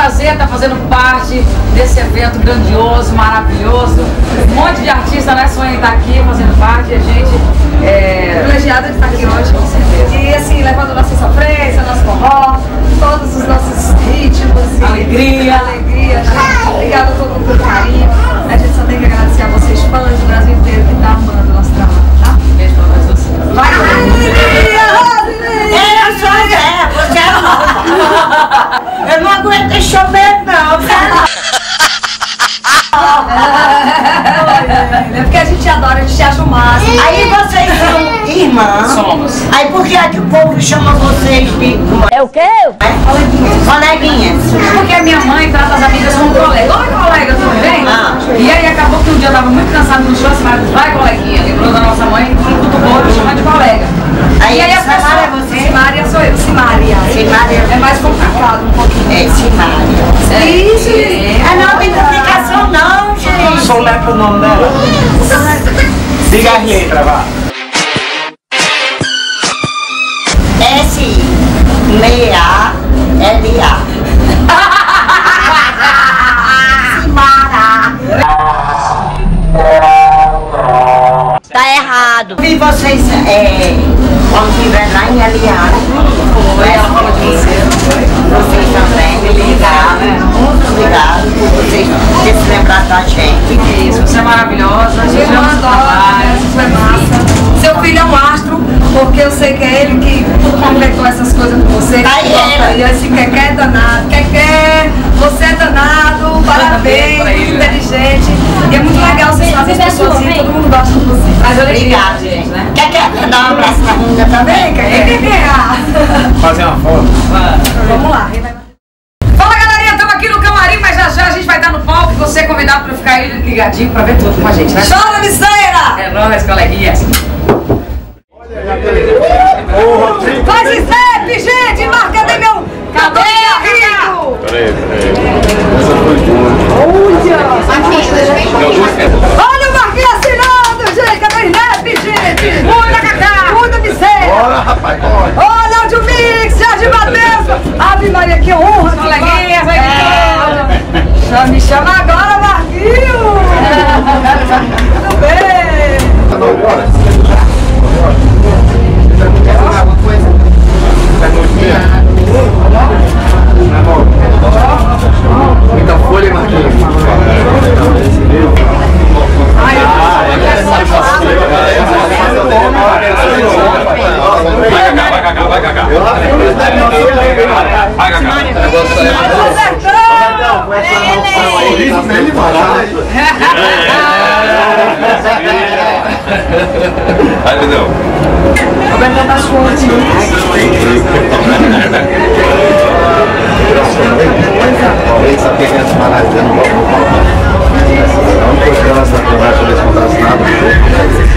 prazer estar fazendo parte desse evento grandioso, maravilhoso. Um monte de artistas, né, sonham em estar aqui fazendo parte. E a gente é privilegiada de estar aqui hoje, com certeza. E assim, levando nossa sofrência, nosso forró, todos os nossos ritmos. Alegria. Obrigada a todo mundo pelo carinho. A gente só tem que agradecer a vocês, fãs do Brasil inteiro, que estão amando o nosso trabalho, tá? Beijo pra vocês. Vai, Eu sou Zé, você é nova. Eu não aguento chover, não. É porque a gente adora, a gente acha o máximo. Aí vocês são irmãs. Somos. Aí por que é que o povo chama vocês de... É o quê? Coleguinhas. Porque a minha mãe trata as amigas como colega. Oi, colega, tudo bem? E aí acabou que um dia eu tava muito cansado no show, assim, vai, coleguinha. Lembrou da nossa mãe, tudo bom, me chamando de colega. Aí E aí a Simária pessoa... é você? Simária sou eu, Simária. Simária. É mais complicado um pouquinho. É, Simária. Isso. Não tem complicação não, gente. Soletra o nome dela. Diga as letras, vá. S-I-M-A-L-A. Tá errado. Vi vocês, quando estiver lá em Aliado. Foi, ela falou de você. Vocês também me ligaram. Muito obrigado por vocês terem se lembrado da gente. Que isso, você é maravilhosa. A gente Eu ama seu adoro, trabalho. isso foi massa. Seu filho é um astro, porque eu sei que é ele que completou essas coisas com você. Aí E esse Keké é danado. Keké, você é danado, parabéns, muito inteligente. E é muito legal vocês fazem as pessoas assim, todo mundo gosta de você. Mas Obrigada, gente, né? Quer dar um abraço na Runda também? Fazer uma foto. Vamos lá. Fala, galerinha, estamos aqui no camarim, mas já já a gente vai estar no palco e você é convidado para ficar aí ligadinho para ver tudo com a gente, né? Chora, miseira! É nóis, coleguinhas. Faz step, gente! Marca de meu cabelo! Peraí. Essa foi de hoje. Olha o Marquinhos assinando, gente! Cadê o snap, gente? Muda, Cacá! Muda, miseira! Bora, rapaz, bora. Olha o Mix, Jardim Matheus! Ave Maria, que honra! Coleguinhas, aqui. Já me chama agora, Marquinhos! Tudo bem? Bora. Alguma coisa? Muita folha, Marquinhos. Vai, Cacá. Ai, não. Roberto das Fontes. Essa pequena maravilha não vai não porque essa conversa eles não trazem nada.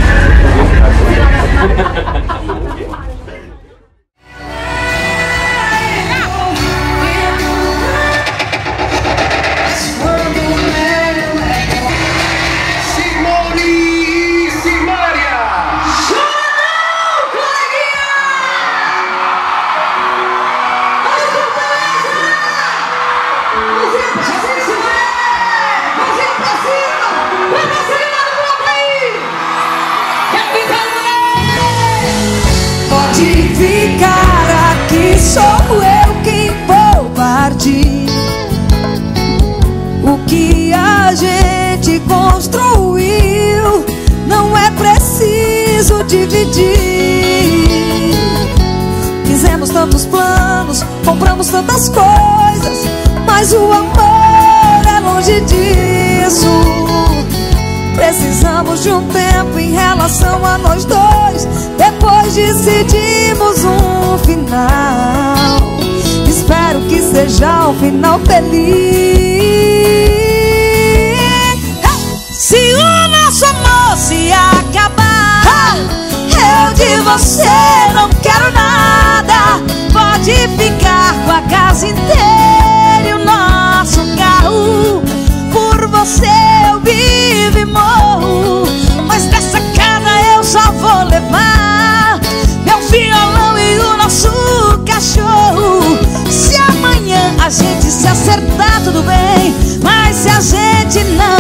Pode ficar aqui, sou eu quem vou partir. O que a gente construiu não é preciso dividir. Fizemos tantos planos, compramos tantas coisas, mas o amor é longe disso. Precisamos de um tempo em relação a nós dois. Depois decidimos um final. Espero que seja um final feliz. Se o nosso amor se acabar, eu de você não quero nada. Pode ficar com a casa inteira e o nosso carro. Por você eu vivo e morro, mas dessa casa eu só vou levar meu violão e o nosso cachorro. Se amanhã a gente se acertar, tudo bem. Mas se a gente não